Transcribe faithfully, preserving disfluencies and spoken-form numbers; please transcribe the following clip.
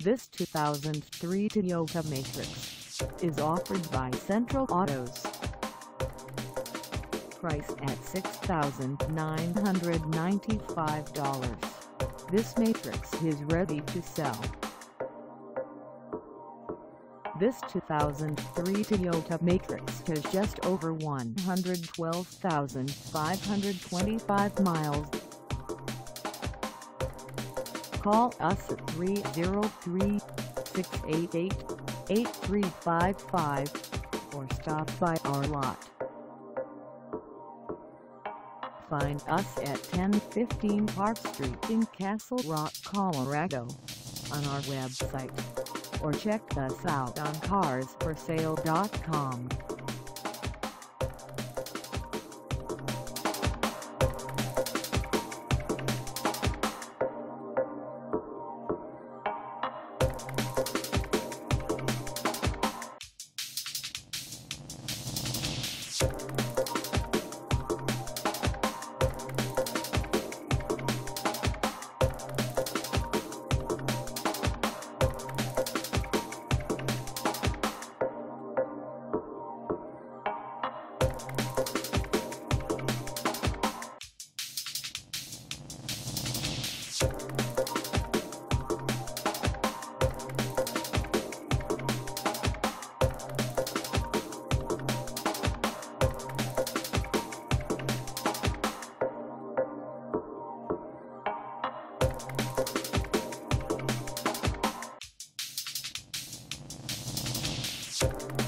This two thousand three Toyota Matrix is offered by Central Autos. Price at six thousand nine hundred ninety-five dollars. This Matrix is ready to sell. This two thousand three Toyota Matrix has just over one hundred twelve thousand five hundred twenty-five miles. Call us at three oh three, six eight eight, eight three five five or stop by our lot. Find us at ten fifteen Park Street in Castle Rock, Colorado on our website, or check us out on cars for sale dot com. You